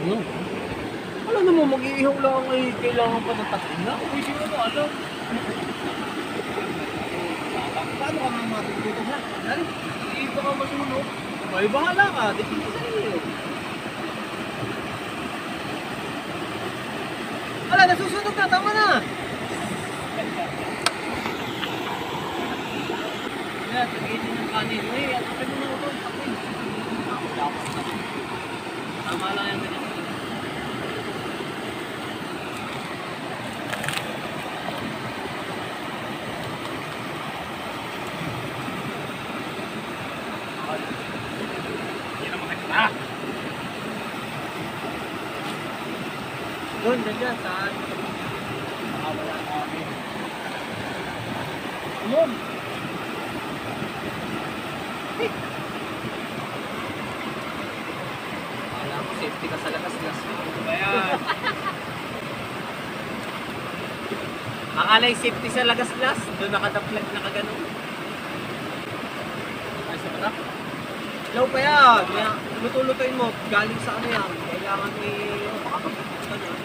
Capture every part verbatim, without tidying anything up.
No. Alam naman, mag-iihaw lang ay kailangan pa ng tatlong na. Uy, sino mo, alam? Paano ka mga matututo na? Dali, hindi pa ka masunog. May bahala ka, depende sa iyo. Wala, nasusunog na, tama na! Yan, tagayin din ng kanin. Uy, at kapag mo na ito, kapag. Tama lang yan ganyan. Ah! Doon, dyan dyan, saan? Nakawala na kami. Doon! Hey! Alam ko, safety ka sa lakas-gas. Ayan! Akala yung safety sa lagas-gas, doon nakadaplag na kagano'n. Ay, sa mata? Ilaw pa yan! Luto-lutoin mo, galing sa ano yan. Kailangan may oh, makapagpupunta ka na.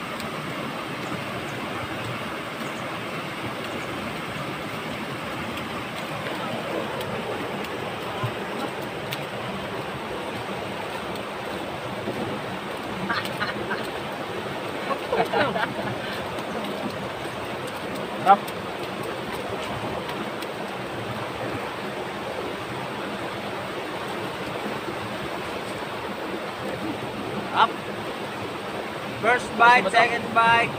Rap! Up. First bite, second bite.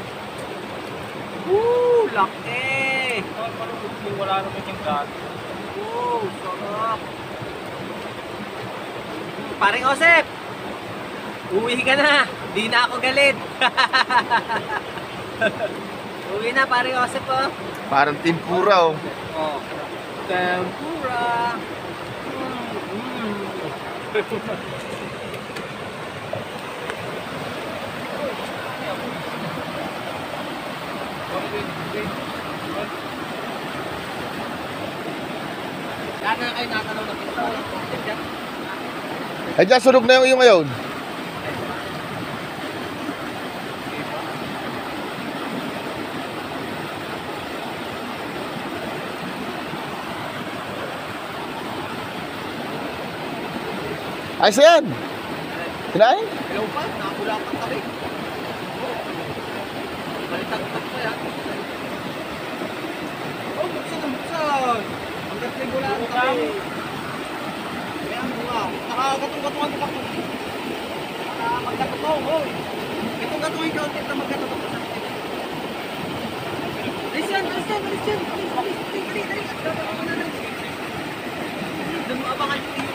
Woo, laki. Wala naman yung gato. Woo, sarap. Paring Osep, uwi ka na. Di na ako galit. Uwi na, paring Osep, oh. Parang tempura, oh. Oh, tempura. Mm, mm. Lahat na kayo nakatanaw na pinto. Ay, dyan, sunog na yung yung ngayon. Ayos na yan. Kinain? Hello pa, nakakula pa kami. Balitan-tan pa yan. Oh, buksan ang buksan. Hanggat may gulaan kami. Kaya mo nga, nakakatong-katungan ko pa. Magkatotong, hoy. Itong katungin ka, ulit na magkatotong. Alis yan, alis yan, alis yan. Alis, alis, dali, dali, dali. Tatapos mo na lang. Doon mo abangan yung iyo.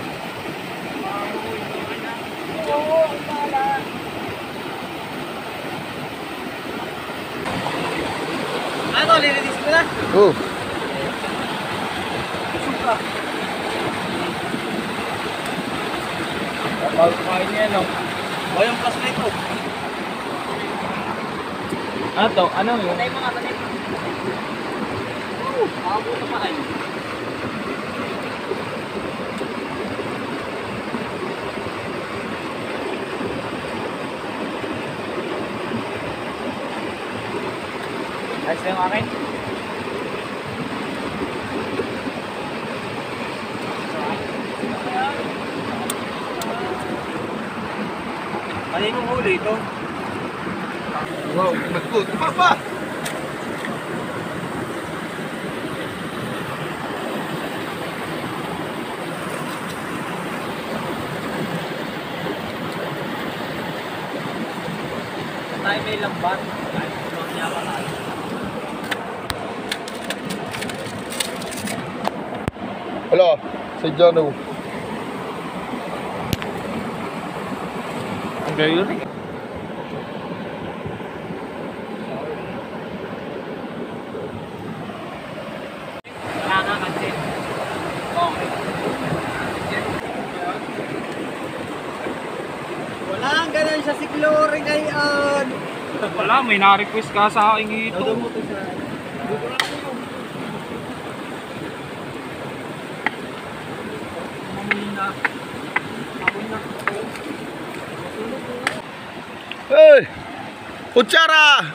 Oo, ang pala. Ano, lilinis mo na? Oo. Suka. Bago kain niya, no? O yung plus na ito. Ano to? Ano yun? Patay mga, patay mga. Oo, makabot na pa ay. Ayos na yung akin? Ano yung huli ito? Wow, magkut. Papa! Tayo may lambat. Kahit kung niya ka tayo. Hello, si Jano. Ang gayon? Wala nga kasi. Okay. Wala ang ganun siya si Glory ngayon. Wala, may na-request ka sa aking ito. Dodo mo to siya. Dodo na ako. Amoy na. Amoy na. Masunog na. Hey! Kutsara!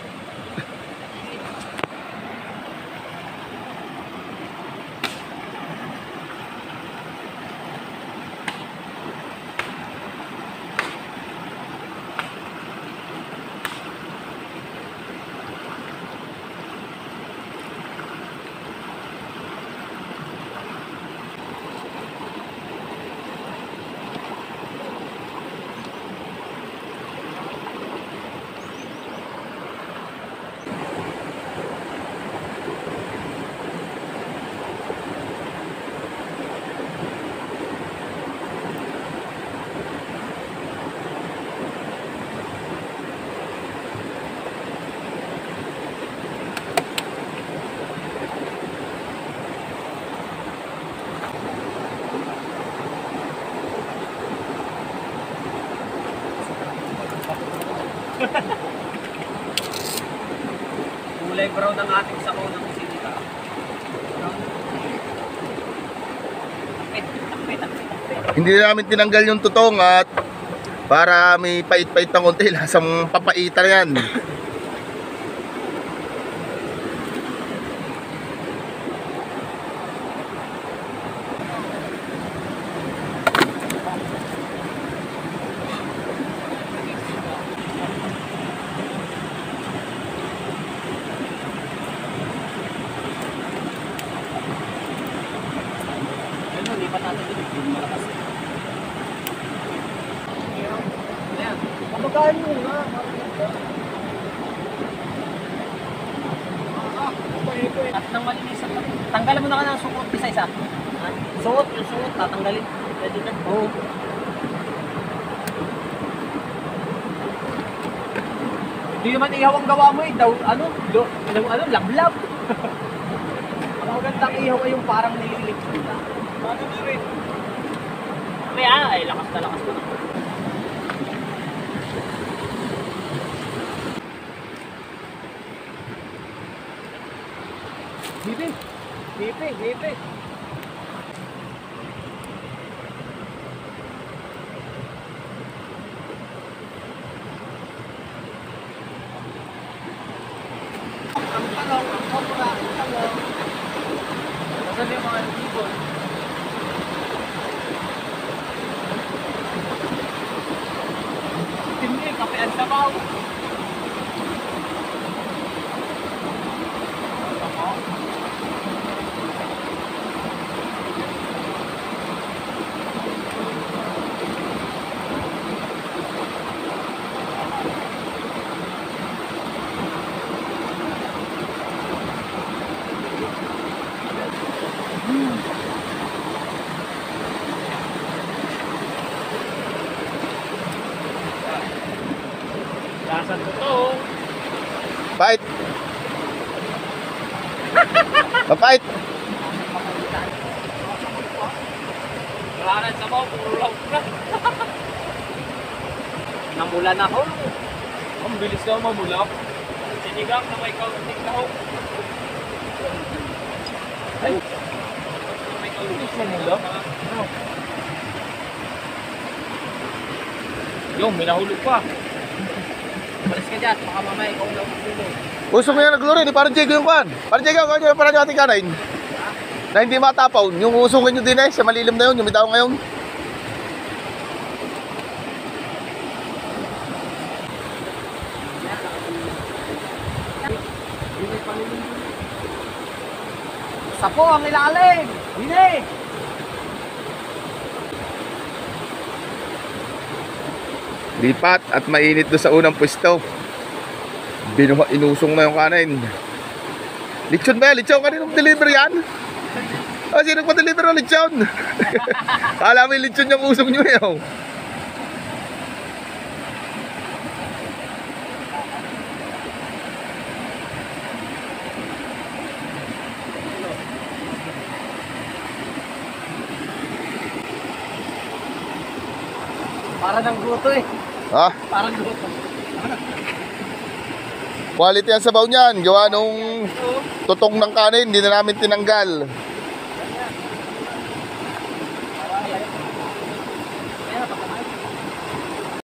Kulay brown ang ating sako ng sinika. Hindi na namin tinanggal yung tutong at para may pait-pait ng konti, lasang papaitan yan. Ano, lipat natin dito. Hindi malakas. Ayan. Kamagahan mo nga. At nang malinisan pa. Tanggalan mo na ka ng suot isa-isa. Ha? Suot, yung suot, tatanggalin. Pwede na. Oo. Hindi naman ihaw ang gawa mo eh. Daw, ano, do, ano, ano, lablab. Ang magandang ihaw ay yung parang nililig. Ano na rin? May ah, ay lakas na lakas na. Bibi! Bibi! Bibi! Ang talong, ang kopra, ang talong. Nasaan yung mga ibon? Hindi, kape ang sabaw. Lasang totoo. Pait! Mapait! Kailangan sa mga puro lang na. Namula na ako. Ang bilis na mamulap. Sinigang na may kaunting kahok. Ay, May kaunting mamulap. Yung, may nahulog pa. malis ka dyan. Baka mamaya ikaw lang masulog. Gusto mo yan naglurin, eh, parang Diego yung kwan. Parang Diego, kwan yung parang yung ating kanain. Na hindi matapaw. Yung usungin nyo din eh, sa malilim na yun, yung may tao ngayon. Sapo ang ilalim. Hindi. Lipat at mainit doon sa unang pwesto. Binuha, inusong na yung kanin. Lechon ba yan? Lechon kanino deliver yan? O, sino pa deliver ng lechon? Kala mo yung lechon yung usong nyo yun. Para ng guto eh. Ha? Parang guto. Quality ang sabaw niyan. Gawa nung tutong ng kanin, hindi na namin tinanggal.